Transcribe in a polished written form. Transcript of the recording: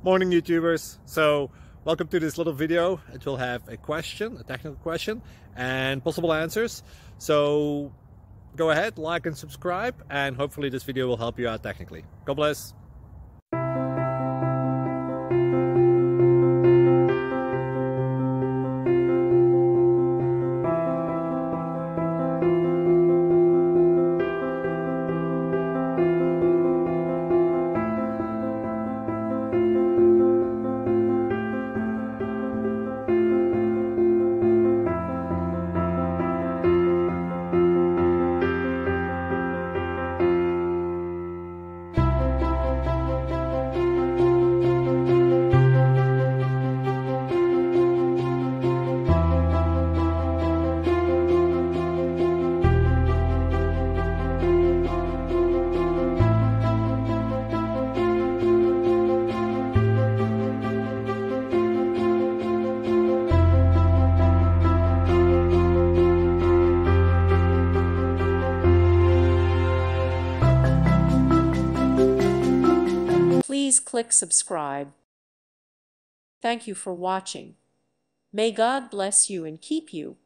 Morning YouTubers. So welcome to this little video. It will have a question, a technical question, and possible answers. So go ahead, like and subscribe, and hopefully this video will help you out technically. God bless. Please click subscribe. Thank you for watching. May God bless you and keep you.